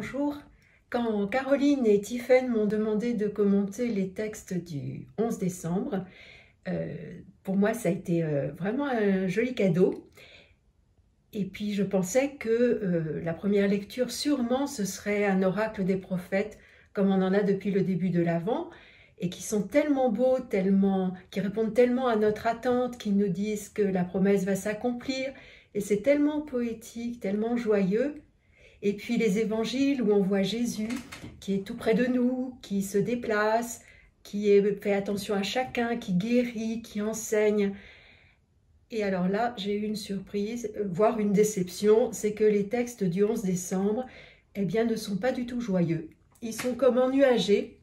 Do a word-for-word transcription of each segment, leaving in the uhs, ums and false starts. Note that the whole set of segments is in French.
bonjour. Quand Caroline et Tiffaine m'ont demandé de commenter les textes du onze décembre, euh, pour moi ça a été euh, vraiment un joli cadeau. Et puis je pensais que euh, la première lecture, sûrement, ce serait un oracle des prophètes, comme on en a depuis le début de l'Avent, et qui sont tellement beaux, tellement, qui répondent tellement à notre attente, qui nous disent que la promesse va s'accomplir, et c'est tellement poétique, tellement joyeux. Et puis les évangiles où on voit Jésus qui est tout près de nous, qui se déplace, qui fait attention à chacun, qui guérit, qui enseigne. Et alors là, j'ai eu une surprise, voire une déception, c'est que les textes du onze décembre, eh bien, ne sont pas du tout joyeux. Ils sont comme ennuagés.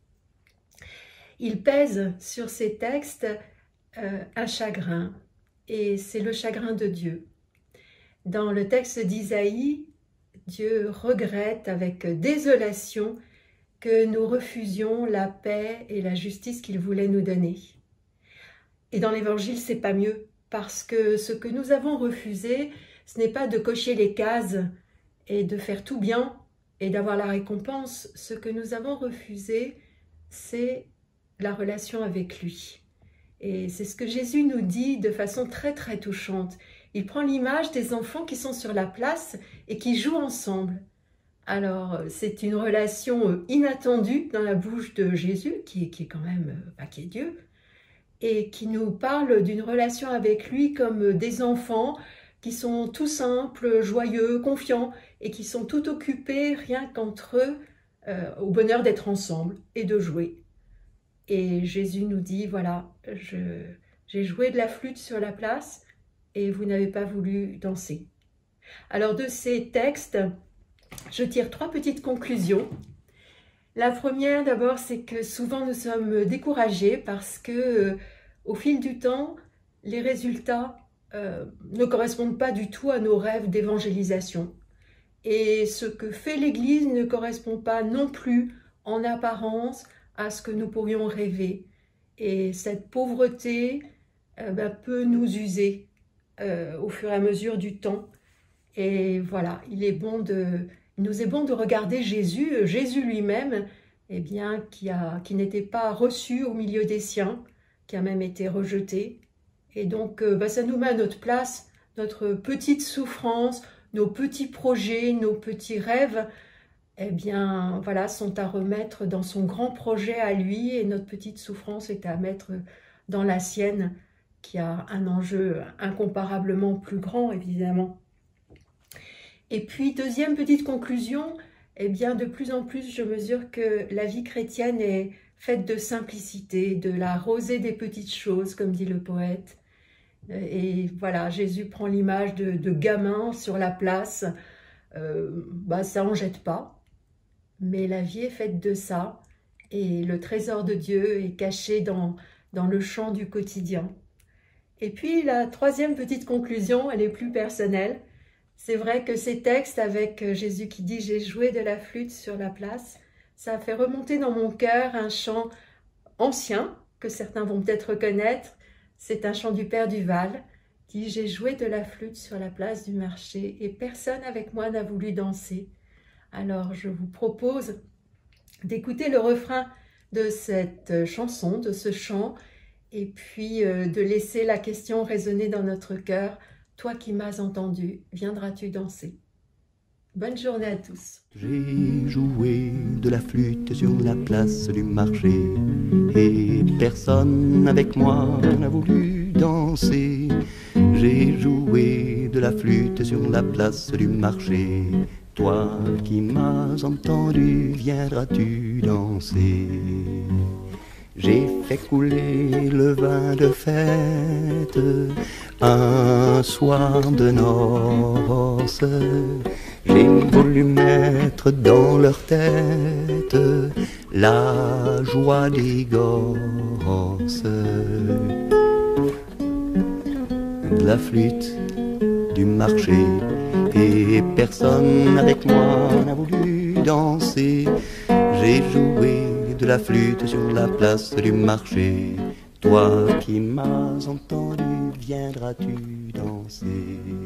Ils pèsent sur ces textes euh, un chagrin, et c'est le chagrin de Dieu. Dans le texte d'Isaïe, Dieu regrette avec désolation que nous refusions la paix et la justice qu'il voulait nous donner. Et dans l'Évangile, c'est pas mieux, parce que ce que nous avons refusé, ce n'est pas de cocher les cases et de faire tout bien et d'avoir la récompense. Ce que nous avons refusé, c'est la relation avec lui. Et c'est ce que Jésus nous dit de façon très très touchante. Il prend l'image des enfants qui sont sur la place et qui jouent ensemble. Alors, c'est une relation inattendue dans la bouche de Jésus, qui est, qui est quand même, bah, qui est Dieu, et qui nous parle d'une relation avec lui comme des enfants qui sont tout simples, joyeux, confiants, et qui sont tout occupés, rien qu'entre eux, euh, au bonheur d'être ensemble et de jouer. Et Jésus nous dit, voilà, je, j'ai joué de la flûte sur la place, et vous n'avez pas voulu danser. Alors de ces textes, je tire trois petites conclusions. La première d'abord, c'est que souvent nous sommes découragés parce que euh, au fil du temps, les résultats euh, ne correspondent pas du tout à nos rêves d'évangélisation. Et ce que fait l'Église ne correspond pas non plus en apparence à ce que nous pourrions rêver. Et cette pauvreté euh, ben, peut nous user Euh, au fur et à mesure du temps. Et voilà, il est bon de, il nous est bon de regarder Jésus, Jésus lui-même, eh bien, qui, a, qui n'était pas reçu au milieu des siens, qui a même été rejeté. Et donc, euh, bah, ça nous met à notre place, notre petite souffrance, nos petits projets, nos petits rêves, eh bien, voilà, sont à remettre dans son grand projet à lui, et notre petite souffrance est à mettre dans la sienne, qui a un enjeu incomparablement plus grand, évidemment. Et puis, deuxième petite conclusion, eh bien, de plus en plus, je mesure que la vie chrétienne est faite de simplicité, de la rosée des petites choses, comme dit le poète. Et voilà, Jésus prend l'image de, de gamin sur la place. Euh, bah, ça en jette pas, mais la vie est faite de ça. Et le trésor de Dieu est caché dans, dans le champ du quotidien. Et puis la troisième petite conclusion, elle est plus personnelle. C'est vrai que ces textes avec Jésus qui dit « j'ai joué de la flûte sur la place », ça a fait remonter dans mon cœur un chant ancien que certains vont peut-être reconnaître. C'est un chant du Père Duval qui dit « j'ai joué de la flûte sur la place du marché et personne avec moi n'a voulu danser ». Alors je vous propose d'écouter le refrain de cette chanson, de ce chant, et puis euh, de laisser la question résonner dans notre cœur. Toi qui m'as entendu, viendras-tu danser? Bonne journée à tous. J'ai joué de la flûte sur la place du marché et personne avec moi n'a voulu danser. J'ai joué de la flûte sur la place du marché. Toi qui m'as entendu, viendras-tu danser? J'ai fait couler le vin de fête un soir de noces. J'ai voulu mettre dans leur tête la joie des gosses. De la flûte du marché et personne avec moi n'a voulu danser. J'ai joué de la flûte sur la place du marché. Toi qui m'as entendu, viendras-tu danser?